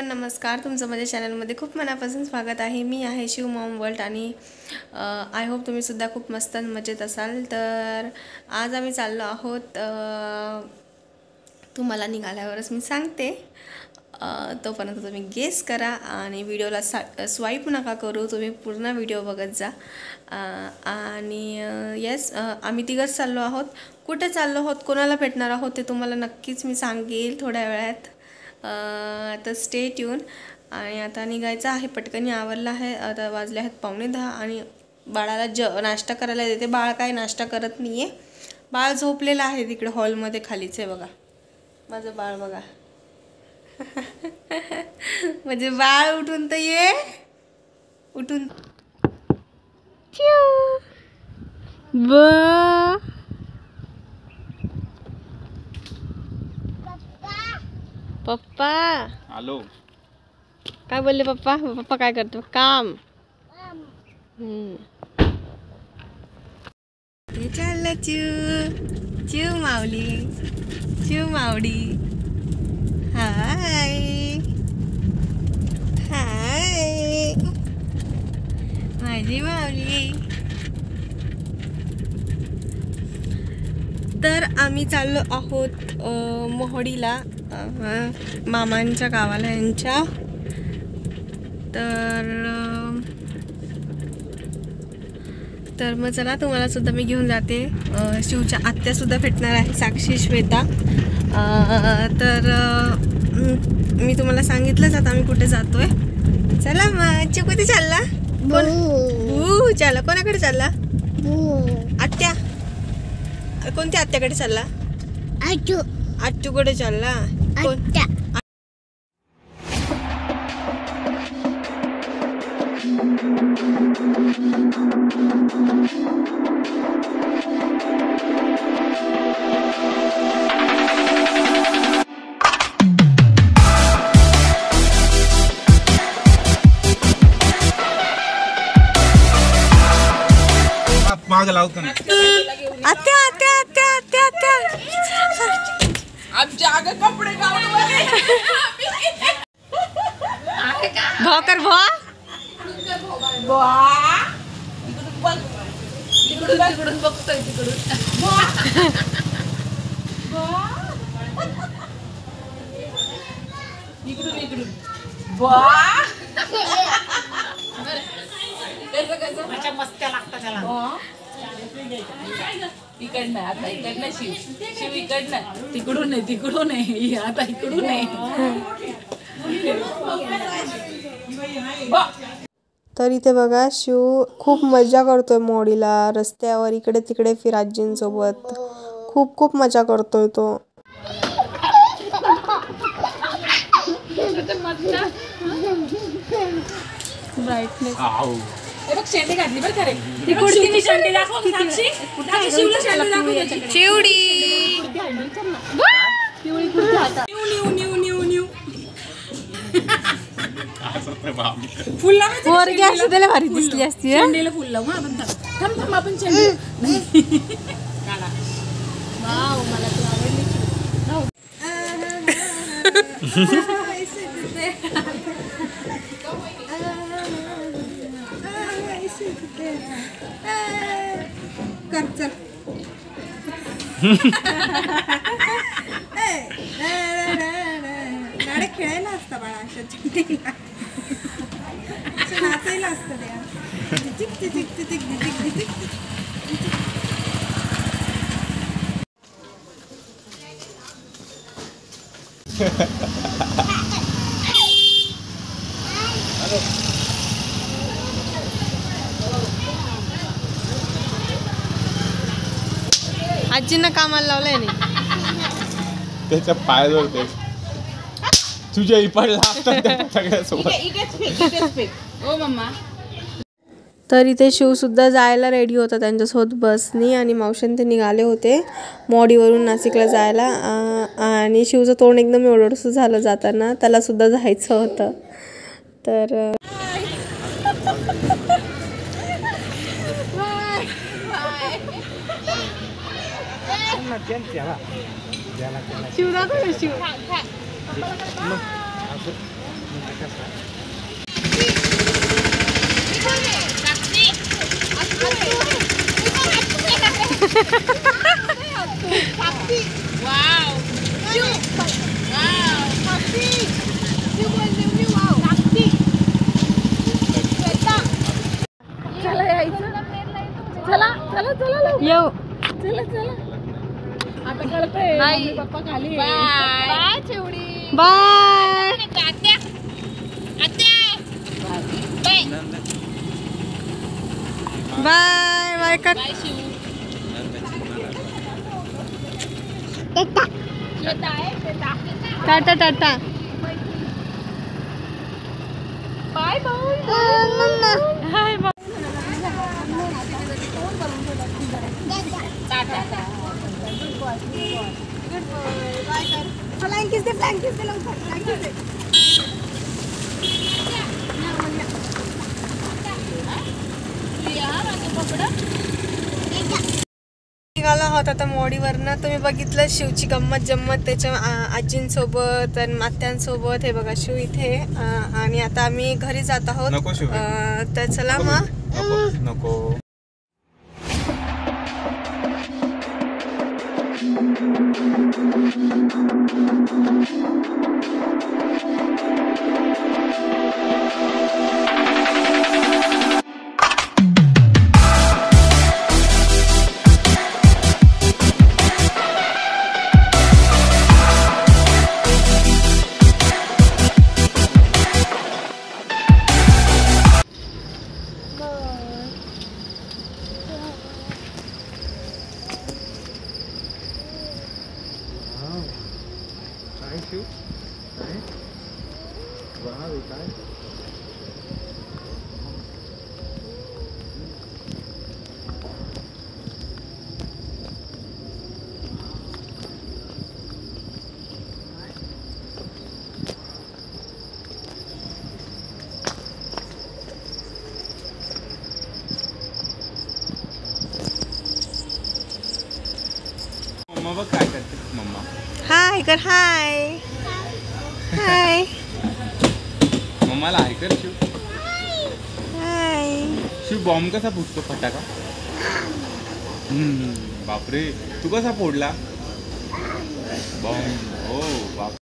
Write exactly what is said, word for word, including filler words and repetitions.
Everyone, नमस्कार. तुमचं माझ्या चॅनलमध्ये खूप मनापासून स्वागत आहे. मी आहे शिव मॉम वर्ल्ड आणि आय होप तुम्ही सुद्धा खूप मस्त मजेत असाल. तर आज आम्ही चाललो आहोत, तुम्हाला निघाल्यावरच मी सांगते. तोपर्यंत तुम्ही गेस करा आणि व्हिडिओला सा स्वाईप नका करू, तुम्ही पूर्ण व्हिडिओ बघत जा. आणि येस, आम्ही तिघंच चाललो आहोत. कुठे चाललो आहोत, कोणाला भेटणार आहोत ते तुम्हाला नक्कीच मी सांगेल थोड्या वेळात. तर स्टे ट्यून. आणि आता निघायचं आहे, पटकनी आवरलं आहे. आता वाजले आहेत पावणे दहा आणि बाळाला ज नाश्ता करायला देते. बाळ काय नाश्ता करत नाही आहे, बाळ झोपलेलं आहे तिकडे हॉलमध्ये खालीच आहे. बघा माझं बाळ, बघा. म्हणजे बाळ उठून तर ये, उठून ब पप्पा हॅलो. काय बोलले पप्पा? पप्पा काय करतो? काम. हम्म. चाललं चू चू माऊली, चू मावडी. हाय हाय माझी माऊली. तर आम्ही चाललो आहोत मोहडीला, मामांच्या गावाला यांच्या. तर तर मग चला, तुम्हाला सुद्धा मी घेऊन जाते. शिवच्या आत्या सुद्धा भेटणार आहे, साक्षी, श्वेता. तर मी तुम्हाला सांगितलंच आता आम्ही कुठे जातोय. चला मग. चिव कुठे चालला? बू चालला. कोणाकडे चालला? आत्या. कोणत्या आत्याकडे चालला? आजू. आजूकडे चालला. कोणत्या? माग लावतो ना. आत्या आत्या आत्या आत्या आत्या आमच्या आग कपडे भाकर भा तिकडून तिकडून बघतोय, तिकडून इकडून इकडून कसं मस्त्या लागतात त्याला. इकडनं आता, इकडनं शिव शिव इकडनं, तिकडून नाही, तिकडून नाही, आता इकडून नाही. तर इथे बघा, शिव खूप मजा करतोय मोडीला, रस्त्यावर इकडे तिकडे फिराजींसोबत खूप खूप मजा करतोय तो. ब्राईटनेस बघ, शेंडी घातली बरं का रे. तिकडची शेंडी दाखव साक्षी. शिवला शेंडी दाखव त्याच्याकडे. चिवडी पिवळी कुठे आता? न्यू न्यू न्यू न्यू फुल लावायचं. पोरगी असते त्याला भारी दिसली असती. शेंडीला फुल लावू आपण. थांब थांब, आपण शेंडी वाव, मला तू आवडली. कर चल. गाड्या खेळायला असतं बाळा, अशा चिकटिंगला नाचायला असतं त्या. झिक झिक झिक झिक झिक झिक. आजींना कामाला लावलंय नाही, त्याच्या पायाजवळ ते तुझ्या इपडला सगळ्यासोबत. ओ मम्मा. तर इथे शिवसुद्धा जायला रेडी होता त्यांच्यासोबत बसनी, आणि मावशीन ते निघाले होते मोडीवरून नाशिकला जायला. आणि शिवचं तोंड एकदम एवढंसं झालं जाताना, त्याला सुद्धा जायचं होतं. तर शिव दाखव शिव. चला यायचं चला चला चला येऊ चला चला आता कळतंय मम्मी पप्पा खाली बाय चिवडी बाय आत्या आत्या बाय बाय बाय कर bye Shiv tata tata bye bye hi bye फ्लँकिस दे फ्लँकिस दे लवकर फ्लँकिस दे निघालो आहोत आता मोडीवरनं. तुम्ही बघितलं शिवची गंमत जम्मत त्याच्या आ- आजींसोबत आणि मात्यांसोबत. हे बघा शिव इथे आ, आणि आता आम्ही घरी जात आहोत. नको शिव. आ, तर चला मग. नको नको. काय शिव काय वाव काय मम्मा बघ काय करते मम्मा. हाय कर हाय हाय मम्माला आहे कर शिव. हाय. शिव बॉम्ब कसा फुटतो फटाका. हम्म, बापरे तू कसा फोडला बॉम्ब. हो बाप.